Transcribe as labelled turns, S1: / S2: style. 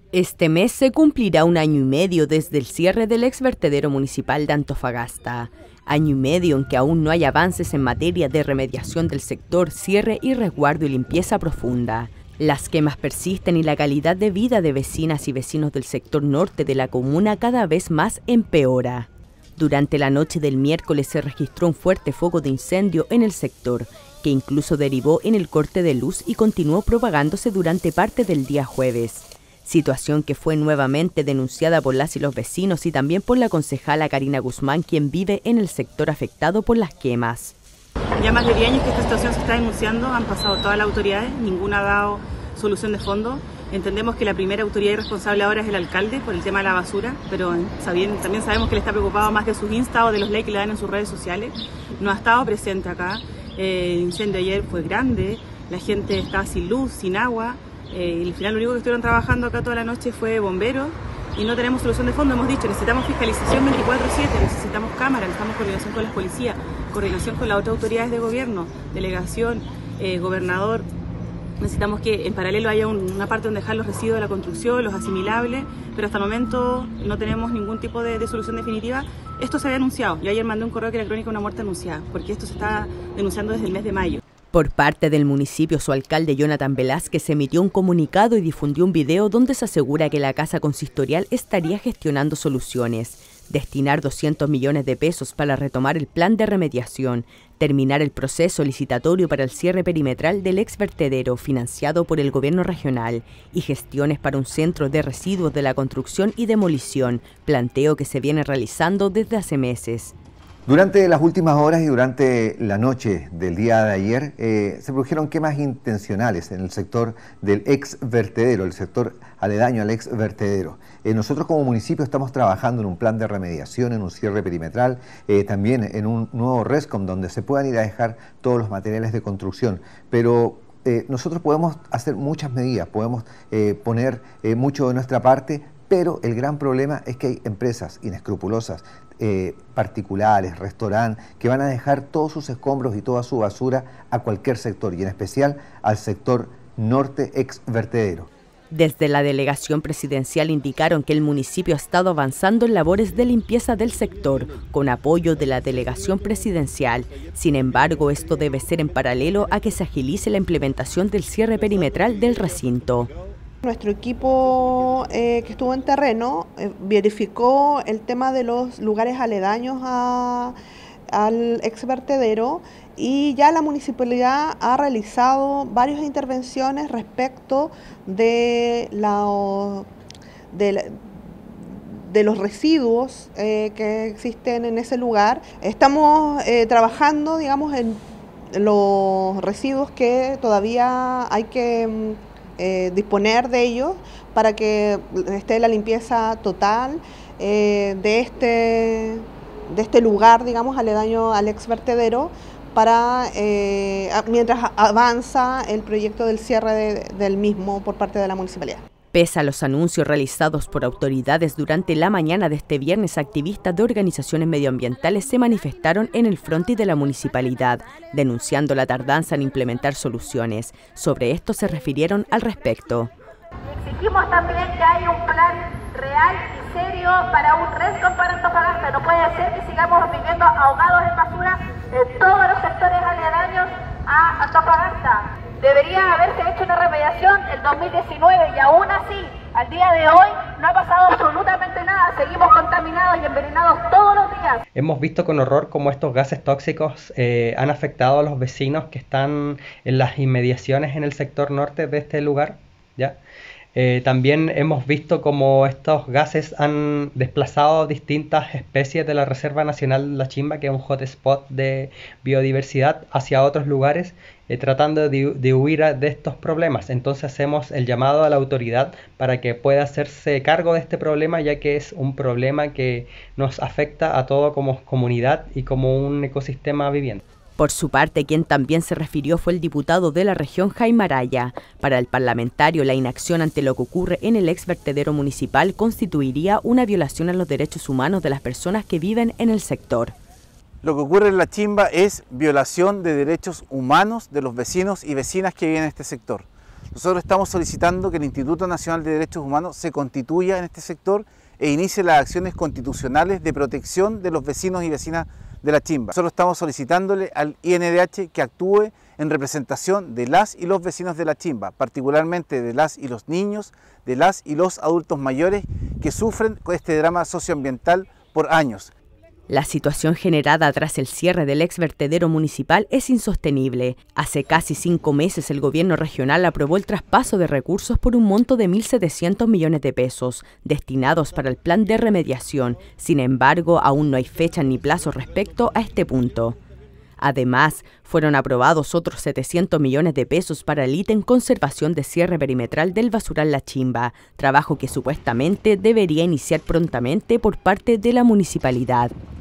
S1: Este mes se cumplirá 1 año y medio desde el cierre del exvertedero municipal de Antofagasta. Año y medio en que aún no hay avances en materia de remediación del sector, cierre y resguardo y limpieza profunda. Las quemas persisten y la calidad de vida de vecinas y vecinos del sector norte de la comuna cada vez más empeora. Durante la noche del miércoles se registró un fuerte foco de incendio en el sector, que incluso derivó en el corte de luz y continuó propagándose durante parte del día jueves. Situación que fue nuevamente denunciada por las y los vecinos y también por la concejala Karina Guzmán, quien vive en el sector afectado por las quemas.
S2: Ya más de 10 años que esta situación se está denunciando, han pasado todas las autoridades, ninguna ha dado solución de fondo. Entendemos que la primera autoridad responsable ahora es el alcalde por el tema de la basura, pero también sabemos que él está preocupado más de sus Insta o de los likes que le dan en sus redes sociales. No ha estado presente acá, el incendio ayer fue grande, la gente estaba sin luz, sin agua. Y al final lo único que estuvieron trabajando acá toda la noche fue bomberos y no tenemos solución de fondo. Hemos dicho, necesitamos fiscalización 24/7, necesitamos cámaras, necesitamos coordinación con las policías, coordinación con las otras autoridades de gobierno, delegación, gobernador. Necesitamos que en paralelo haya una parte donde dejar los residuos de la construcción, los asimilables, pero hasta el momento no tenemos ningún tipo de solución definitiva. Esto se había anunciado. Yo ayer mandé un correo que era crónica de una muerte anunciada, porque esto se está denunciando desde el mes de mayo.
S1: Por parte del municipio, su alcalde Jonathan Velázquez emitió un comunicado y difundió un video donde se asegura que la Casa Consistorial estaría gestionando soluciones, destinar 200 millones de pesos para retomar el plan de remediación, terminar el proceso licitatorio para el cierre perimetral del exvertedero financiado por el gobierno regional y gestiones para un centro de residuos de la construcción y demolición, planteo que se viene realizando desde hace meses.
S3: Durante las últimas horas y durante la noche del día de ayer se produjeron quemas intencionales en el sector del exvertedero, el sector aledaño al exvertedero. Nosotros como municipio estamos trabajando en un plan de remediación, en un cierre perimetral, también en un nuevo RESCOM donde se puedan ir a dejar todos los materiales de construcción, pero nosotros podemos hacer muchas medidas, podemos poner mucho de nuestra parte, pero el gran problema es que hay empresas inescrupulosas, particulares, restaurantes, que van a dejar todos sus escombros y toda su basura a cualquier sector, y en especial al sector norte exvertedero.
S1: Desde la delegación presidencial indicaron que el municipio ha estado avanzando en labores de limpieza del sector, con apoyo de la delegación presidencial. Sin embargo, esto debe ser en paralelo a que se agilice la implementación del cierre perimetral del recinto.
S4: Nuestro equipo que estuvo en terreno verificó el tema de los lugares aledaños al exvertedero y ya la municipalidad ha realizado varias intervenciones respecto de los residuos que existen en ese lugar. Estamos trabajando, digamos, en los residuos que todavía hay que disponer de ellos para que esté la limpieza total de este lugar, digamos, aledaño al exvertedero, para mientras avanza el proyecto del cierre del mismo por parte de la municipalidad.
S1: Pese a los anuncios realizados por autoridades durante la mañana de este viernes, activistas de organizaciones medioambientales se manifestaron en el frontis de la municipalidad, denunciando la tardanza en implementar soluciones. Sobre esto se refirieron al respecto.
S5: Exigimos también que haya un plan real y serio para un RESCOM para Antofagasta. No puede ser que sigamos viviendo ahogados en basura en todos los sectores aledaños a Antofagasta. Debería haberse hecho una remediación en 2019 y aún así, al día de hoy, no ha pasado absolutamente nada. Seguimos contaminados y envenenados todos los días.
S6: Hemos visto con horror cómo estos gases tóxicos han afectado a los vecinos que están en las inmediaciones en el sector norte de este lugar, ¿ya? También hemos visto cómo estos gases han desplazado distintas especies de la Reserva Nacional La Chimba, que es un hotspot de biodiversidad, hacia otros lugares, tratando de huir de estos problemas. Entonces hacemos el llamado a la autoridad para que pueda hacerse cargo de este problema, ya que es un problema que nos afecta a todo como comunidad y como un ecosistema viviente.
S1: Por su parte, quien también se refirió fue el diputado de la región, Jaime Araya. Para el parlamentario, la inacción ante lo que ocurre en el exvertedero municipal constituiría una violación a los derechos humanos de las personas que viven en el sector.
S7: Lo que ocurre en La Chimba es violación de derechos humanos de los vecinos y vecinas que viven en este sector. Nosotros estamos solicitando que el Instituto Nacional de Derechos Humanos se constituya en este sector e inicie las acciones constitucionales de protección de los vecinos y vecinas de La Chimba. Nosotros estamos solicitándole al INDH que actúe en representación de las y los vecinos de La Chimba, particularmente de las y los niños, de las y los adultos mayores que sufren este drama socioambiental por años.
S1: La situación generada tras el cierre del ex vertedero municipal es insostenible. Hace casi 5 meses el gobierno regional aprobó el traspaso de recursos por un monto de 1.700 millones de pesos, destinados para el plan de remediación. Sin embargo, aún no hay fecha ni plazo respecto a este punto. Además, fueron aprobados otros 700 millones de pesos para el ítem conservación de cierre perimetral del basural La Chimba, trabajo que supuestamente debería iniciar prontamente por parte de la municipalidad.